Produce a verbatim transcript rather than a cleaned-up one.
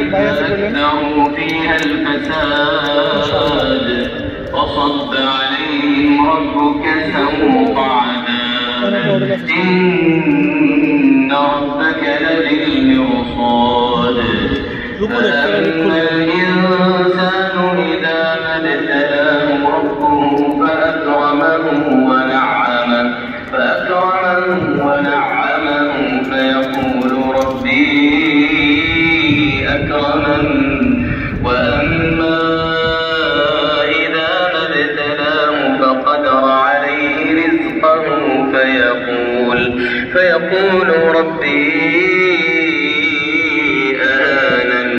فأكثروا فيها الفساد فصب عليهم ربك سوط عذاب.